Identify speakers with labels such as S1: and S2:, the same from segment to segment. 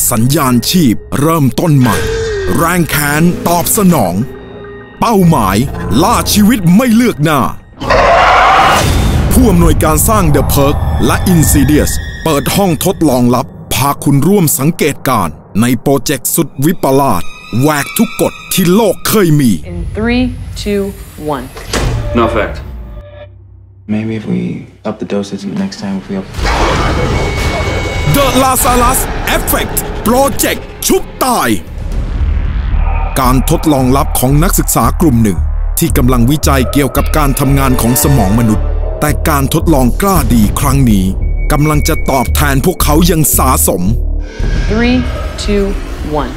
S1: สัญญาณชีพเริ่มต้นใหม่แรงแค้นตอบสนองเป้าหมายล่าชีวิตไม่เลือกหน้าผู้อำนวยการสร้าง The Perk และ Insidious เปิดห้องทดลองลับพาคุณร่วมสังเกตการณ์ในโปรเจกต์สุดวิปลาสแหวกทุกกฎที่โลกเคยมี
S2: In 3, 2, 1
S3: No effect.
S4: Maybe if we up the dosage next time if we up
S1: The Lazarus Effect Project ชุบตายการทดลองลับของนักศึกษากลุ่มหนึ่งที่กำลังวิจัยเกี่ยวกับการทำงานของสมองมนุษย์แต่การทดลองกล้าดีครั้งนี้กำลังจะตอบแทนพวกเขาอย่างสาสม
S2: 3, 2, 1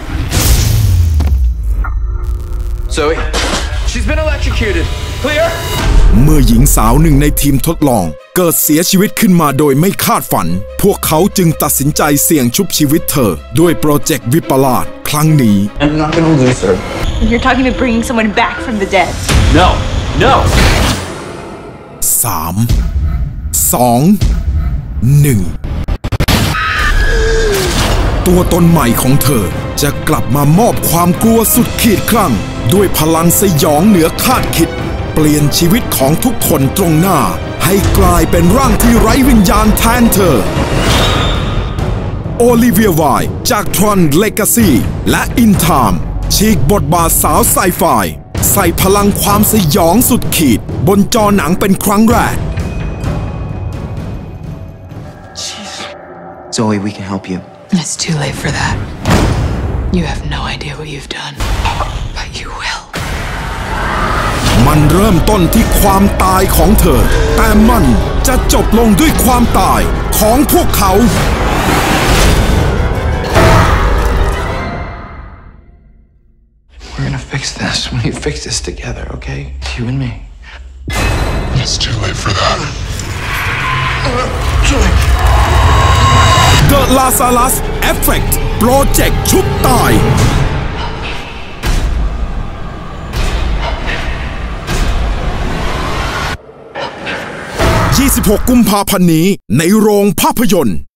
S3: Zoe, she's been electrocuted. Clear?
S1: เมื่อหญิงสาวหนึ่งในทีมทดลองเกิดเสียชีวิตขึ้นมาโดยไม่คาดฝันพวกเขาจึงตัดสินใจเสี่ยงชุบชีวิตเธอด้วยโปรเจกต์วิปลาสครั้งนี้
S3: I'm not gonna lose her.
S5: You're talking about bringing someone back from the dead.
S3: No, no.
S1: 3 2 1ตัวตนใหม่ของเธอจะกลับมามอบความกลัวสุดขีดครั่งด้วยพลังสยองเหนือคาดคิดเปลี่ยนชีวิตของทุกคนตรงหน้าให้กลายเป็นร่างที่ไร้วิญญาณแทนเธอโอลิเวียไวน์จาก Tron Legacy และ In Time ฉีกบทบาทสาวไซไฟใส่พลังความสยองสุดขีดบนจอหนังเป็นครั้งแรก
S4: Zoe, we can help you.
S6: It's too late for that. You have no idea what you've done, but you will.
S1: มันเริ่มต้นที่ความตายของเธอแต่มันจะจบลงด้วยความตายของพวกเขา
S4: We're gonna fix this. We fix this together, okay? You and me.
S7: It's too late for that.
S1: The Lazarus Effect Project ชุบตาย26 กุมภาพันธ์นี้ในโรงภาพยนตร์